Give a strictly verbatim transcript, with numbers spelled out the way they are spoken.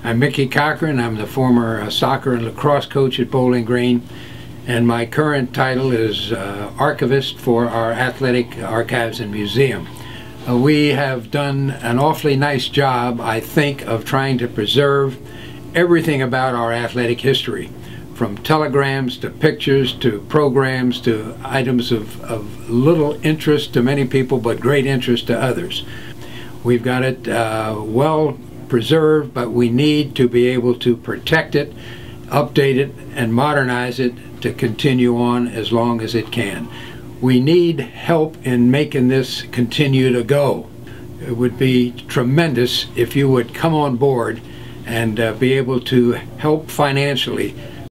I'm Mickey Cochran. I'm the former uh, soccer and lacrosse coach at Bowling Green, and my current title is uh, archivist for our athletic archives and museum. Uh, we have done an awfully nice job, I think, of trying to preserve everything about our athletic history, from telegrams to pictures to programs to items of, of little interest to many people but great interest to others. We've got it uh, well preserved, but we need to be able to protect it, update it, and modernize it to continue on as long as it can. We need help in making this continue to go. It would be tremendous if you would come on board and uh, be able to help financially